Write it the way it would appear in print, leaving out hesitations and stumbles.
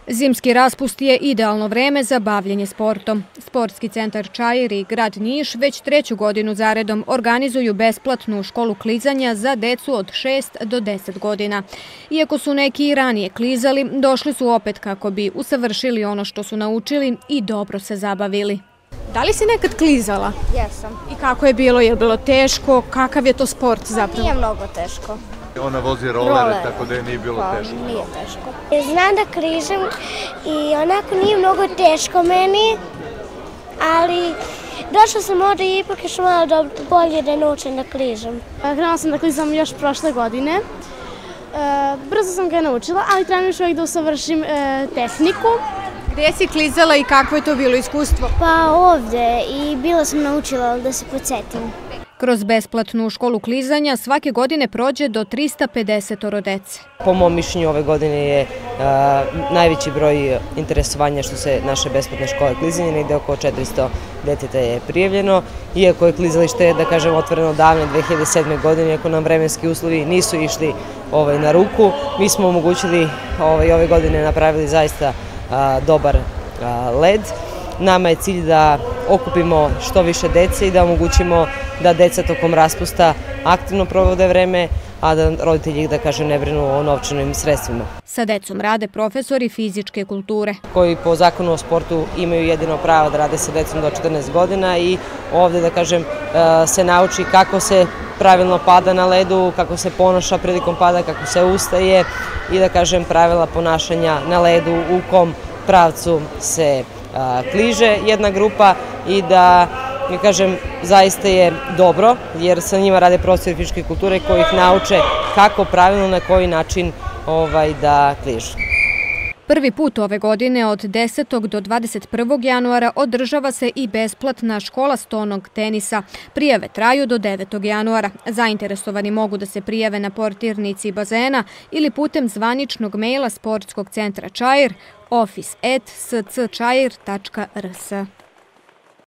Zimski raspust je idealno vreme za bavljenje sportom. Sportski centar Čair i grad Niš već treću godinu zaredom organizuju besplatnu školu klizanja za decu od 6 do 10 godina. Iako su neki i ranije klizali, došli su opet kako bi usavršili ono što su naučili i dobro se zabavili. Da li si nekad klizala? Jesam. I kako je bilo? Je li bilo teško? Kakav je to sport zapravo? Nije mnogo teško. Ona vozi rolere, tako da je nije bilo teško. Nije teško. Znam da kližem i onako nije mnogo teško meni, ali došla sam ovdje i ipak još malo bolje da naučim da kližem. Krenula sam da klizam još prošle godine. Brzo sam ga naučila, ali trebam još uvijek da usavršim tehniku. Gdje si klizala i kakvo je to bilo iskustvo? Pa ovdje i bila sam naučila da se podsjetim. Kroz besplatnu školu klizanja svake godine prođe do 350 dece. Po mom mišljenju ove godine je najveći broj interesovanja što se naše besplatne škole klizanja, negde oko 400 deteta je prijavljeno. Iako je klizalište, da kažem, otvoreno davne 2007. godine, iako nam vremenski uslovi nisu išli na ruku, mi smo omogućili ove godine napravili zaista dobar led. Nama je cilj da okupimo što više dece i da omogućimo da deca tokom raspusta aktivno provode vreme, a da roditelji, da kažem, ne brinu o novčanim sredstvima. Sa decom rade profesori fizičke kulture, koji po zakonu o sportu imaju jedino pravo da rade sa decom do 14 godina i ovdje, da kažem, se nauči kako se pravilno pada na ledu, kako se ponaša prilikom pada, kako se ustaje i, da kažem, pravila ponašanja na ledu, u kom pravcu se kliže jedna grupa i da kažem, zaista je dobro jer sa njima rade profesori fizičke kulture koji ih nauče kako pravilno, na koji način da kližu. Prvi put ove godine od 10. do 21. januara održava se i besplatna škola stonog tenisa. Prijave traju do 9. januara. Zainteresovani mogu da se prijave na portirnici bazena ili putem zvaničnog maila Sportskog centra Čair office@sccair.rs.